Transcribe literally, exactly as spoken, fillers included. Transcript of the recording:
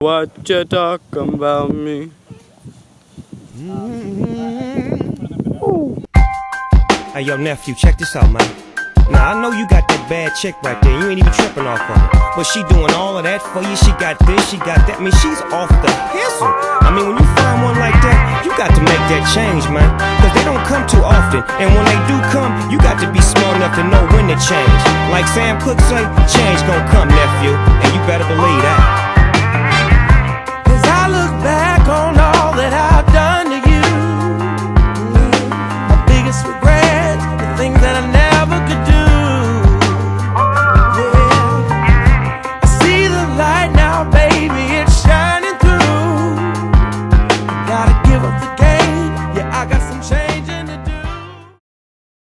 What you talking about me? Hey, yo, nephew, check this out, man. Now, I know you got that bad chick right there. You ain't even tripping off of her. But she doing all of that for you. She got this, she got that. I mean, she's off the pistol. I mean, when you find one like that, you got to make that change, man. Cause they don't come too often. And when they do come, you got to be smart enough to know when to change. Like Sam Cooke say, change gon' come, nephew. And you better believe that.